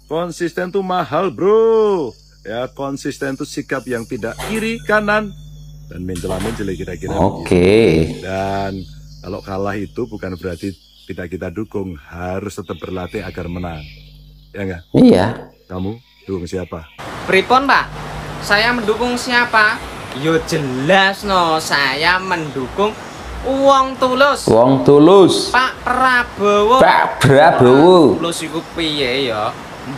Konsisten tuh mahal, bro. Ya, konsisten tuh sikap yang tidak kiri kanan dan mencela-mencela kira-kira begitu. Dan kalau kalah itu bukan berarti tidak kita dukung, harus tetap berlatih agar menang. Ya enggak? Iya. Kamu dukung siapa? Pripon, Pak? Saya mendukung siapa? Yo jelas no, saya mendukung Wong Tulus. Wong Tulus. Pak Prabowo. Pak Prabowo. Tulus iku piye ya?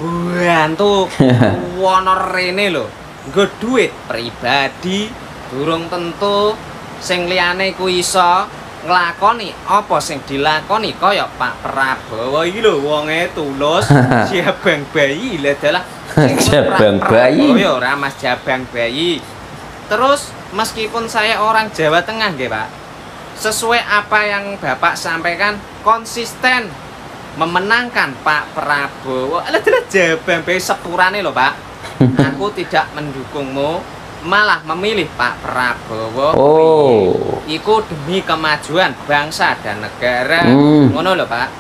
Mbantu wono rene lho. Nggo duit pribadi durung tentu sing liyane ku iso nglakoni apa sing dilakoni kaya Pak Prabowo iki lho wonge tulus, jabang bayi lha dalah jabang bayi. Oh ya ora Mas jabang bayi. Terus meskipun saya orang Jawa Tengah nggih Pak, sesuai apa yang Bapak sampaikan, konsisten memenangkan Pak Prabowo. Alah jabang bayi sepurane lho Pak. Aku tidak mendukungmu, malah memilih Pak Prabowo. Oh. Iku demi kemajuan bangsa dan negara. Ngono lho Pak.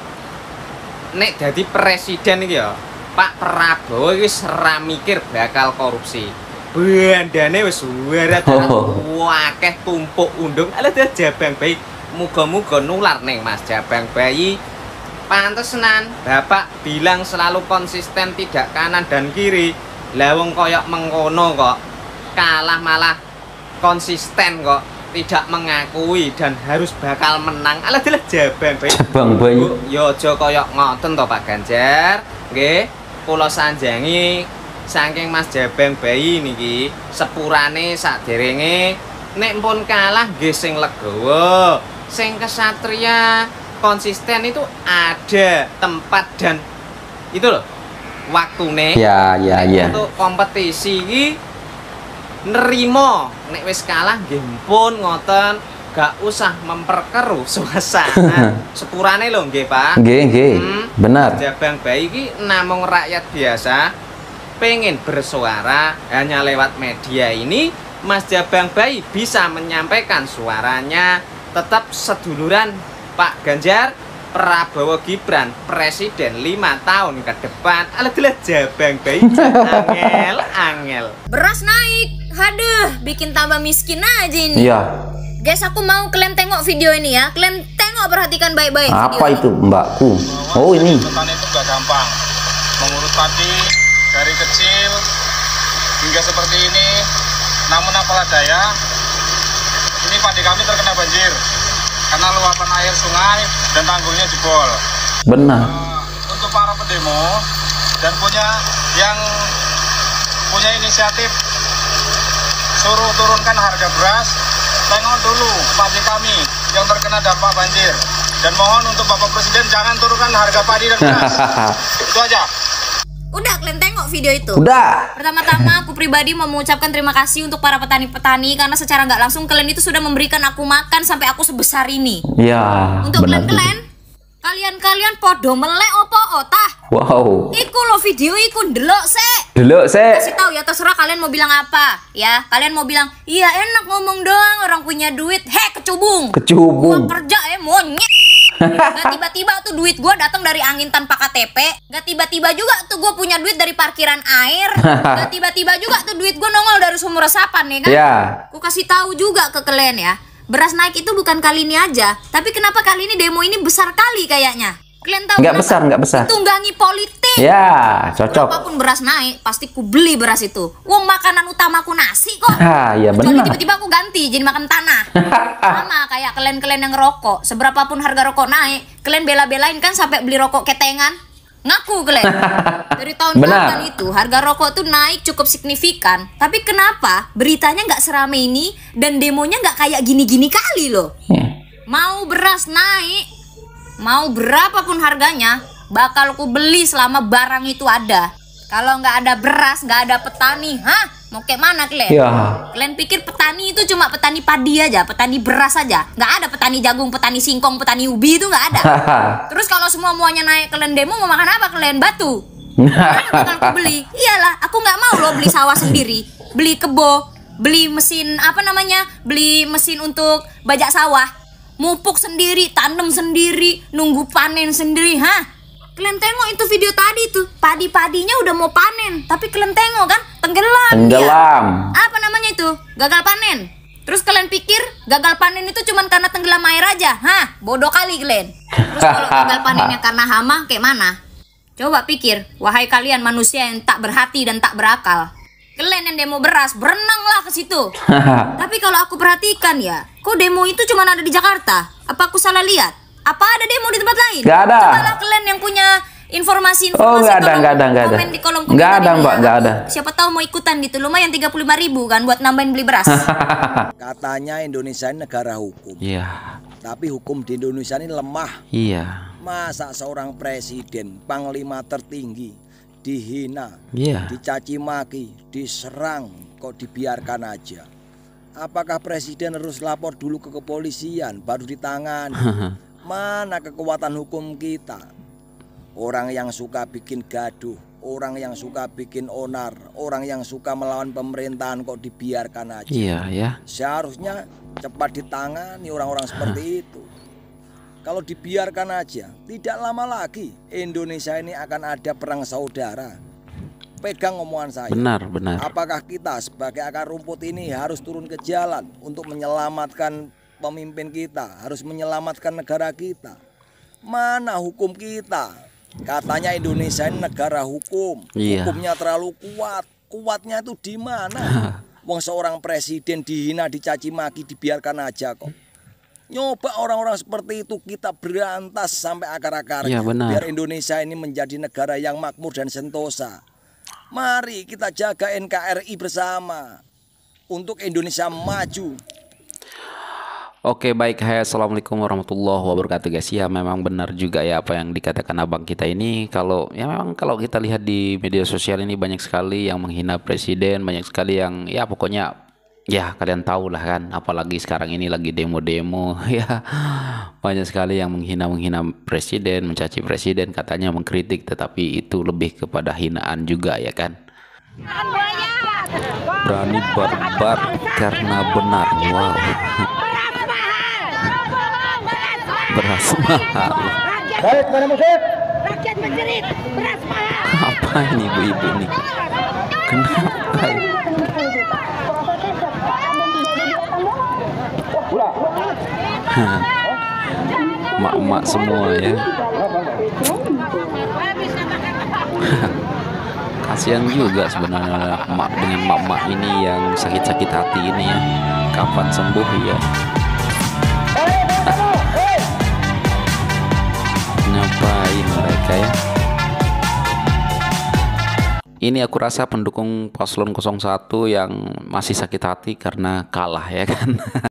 Nek dadi presiden iki ya, Pak Prabowo iki ora mikir bakal korupsi. Bandane wis warat akeh tumpuk undung. Alah jabang bayi. Muga-muga nular ning Mas jabang bayi. Pantesenan Bapak bilang selalu konsisten, tidak kanan dan kiri. Lah wong koyok mengkono kok kalah malah konsisten kok, tidak mengakui dan harus bakal menang. Alah jabang bayi. Jabang bayi. Yo aja koyok ngoten to Pak Ganjar. Nggih, kula sanjangi saking Mas jabang bayi niki sepurane saderenge nek pun kalah nggih sing legowo, sing kesatria. Konsisten itu ada tempat dan itu loh waktune. Ya. Untuk kompetisi iki nerimo nek wis kalah nggih pun ngoten, gak usah memperkeruh suasana. Sepurane lho nggih Pak. Nggih. Benar. Jabang bayi iki namung rakyat biasa pengen bersuara hanya lewat media ini. Mas jabang bayi bisa menyampaikan suaranya, tetap seduluran Pak Ganjar Prabowo Gibran presiden 5 tahun ke depan. Alah jabang bayi angel. Beras naik, haduh, bikin tambah miskin aja ini. Iya. Guys, aku mau kalian tengok video ini ya. Kalian tengok, perhatikan baik-baik. Apa itu mbakku? Oh ini. Petani itu gak gampang. Mengurus padi dari kecil hingga seperti ini. Namun apalah daya, ini padi kami terkena banjir karena luapan air sungai dan tanggulnya jebol. Benar. Untuk para pendemo dan yang punya inisiatif suruh turunkan harga beras, tengok dulu padi kami yang terkena dampak banjir. Dan mohon untuk Bapak Presiden jangan turunkan harga padi dan beras. Itu aja. Udah, kalian tengok video itu. Udah. Pertama-tama aku pribadi mau mengucapkan terima kasih untuk para petani-petani karena secara nggak langsung kalian itu sudah memberikan aku makan sampai aku sebesar ini. Ya. Untuk benar. kalian podo melek opo otah. Wow. Iku lo video iku ndelok sek. Kasih tahu ya, terserah kalian mau bilang apa ya. Kalian mau bilang iya enak ngomong doang orang punya duit. Kecubung. Gua kerja monyet. Gak tiba-tiba tuh duit gue datang dari angin tanpa KTP. Gak tiba-tiba juga tuh gue punya duit dari parkiran air. Gak tiba-tiba juga tuh duit gue nongol dari sumur resapan ya kan. Gue kasih tahu juga ke kalian ya, beras naik itu bukan kali ini aja, tapi kenapa kali ini demo ini besar kali kayaknya. Kalian tahu nggak besar. Tunggangi politik. Ya, cocok. Apapun beras naik, pasti ku beli beras itu. Wong makanan utamaku nasi kok. Ya benar. Tiba-tiba aku ganti jadi makan tanah. Sama kayak kalian yang ngerokok. Seberapapun harga rokok naik, kalian bela-belain kan sampai beli rokok ketengan. Ngaku kalian. Dari tahun kapan itu harga rokok tuh naik cukup signifikan. Tapi kenapa beritanya nggak serame ini dan demonya nggak kayak gini-gini kali loh. Mau beras naik, mau berapapun harganya, bakal ku beli selama barang itu ada. Kalau nggak ada beras, nggak ada petani, mau kayak mana kalian? Kalian pikir petani itu cuma petani padi aja, petani beras aja? Nggak ada petani jagung, petani singkong, petani ubi itu nggak ada. Terus kalau semuanya naik, kalian demo mau makan apa kalian? Batu? Bakal ku beli. Iyalah, aku nggak mau loh beli sawah sendiri, beli kebo, beli mesin beli mesin untuk bajak sawah. Mupuk sendiri, tanam sendiri, nunggu panen sendiri, Kalian tengok itu video tadi tuh, padi-padinya udah mau panen, tapi kalian tengok kan, tenggelam. Tenggelam. Dia. Apa namanya itu? Gagal panen. Terus kalian pikir gagal panen itu cuma karena tenggelam air aja? Hah? Bodoh kali kalian. Terus kalau gagal panennya karena hama, kayak mana? Coba pikir, wahai kalian manusia yang tak berhati dan tak berakal. Kalian yang demo beras, berenanglah ke situ. Tapi kalau aku perhatikan ya, kok demo itu cuma ada di Jakarta? Apa aku salah lihat? Apa ada demo di tempat lain? Gak ada. Cobalah kalian yang punya informasi Oh, nggak ada. komen di kolom komentar. Nggak ada, ini Mbak, ya. nggak ada. Siapa tahu mau ikutan gitu, lumayan 35.000 kan buat nambahin beli beras. Katanya Indonesia ini negara hukum. Iya. Tapi hukum di Indonesia ini lemah. Iya. Masa seorang presiden, panglima tertinggi, dihina, Iya. dicaci maki, diserang, kok dibiarkan aja? Apakah presiden harus lapor dulu ke kepolisian baru ditangani? Mana kekuatan hukum kita? Orang yang suka bikin gaduh, orang yang suka bikin onar, orang yang suka melawan pemerintahan kok dibiarkan aja? Iya ya. Seharusnya cepat ditangani orang-orang seperti itu. Kalau dibiarkan aja, tidak lama lagi Indonesia ini akan ada perang saudara. Pegang omongan saya. Benar, benar. Apakah kita sebagai akar rumput ini harus turun ke jalan untuk menyelamatkan pemimpin kita, harus menyelamatkan negara kita? Mana hukum kita? Katanya Indonesia ini negara hukum. Iya. Hukumnya terlalu kuat. Kuatnya itu di mana? Wong seorang presiden dihina, dicaci maki, dibiarkan aja kok. Nyoba orang-orang seperti itu kita berantas sampai akar-akarnya. Iya, benar. Biar Indonesia ini menjadi negara yang makmur dan sentosa. Mari kita jaga NKRI bersama untuk Indonesia maju. Oke, baik. Hai, assalamualaikum warahmatullahi wabarakatuh, guys. Ya, memang benar juga ya apa yang dikatakan abang kita ini. Memang kalau kita lihat di media sosial ini banyak sekali yang menghina presiden, banyak sekali yang ya pokoknya ya kalian tahu lah kan. Apalagi sekarang ini lagi demo-demo ya, banyak sekali yang menghina presiden, mencaci presiden, katanya mengkritik, tetapi itu lebih kepada hinaan juga ya kan. Berani barbar karena benar. Wow. Beras mahal. Baik, mana musik? Rakyat menjerit, beras mahal. Apa ini ibu-ibu nih? Kenapa ini? Mak-mak semua ya. Kasihan juga sebenarnya mak dengan mak-mak ini yang sakit-sakit hati ini ya. Kapan sembuh ya? Ngapain mereka ya? Ini aku rasa pendukung paslon 01 yang masih sakit hati karena kalah ya kan.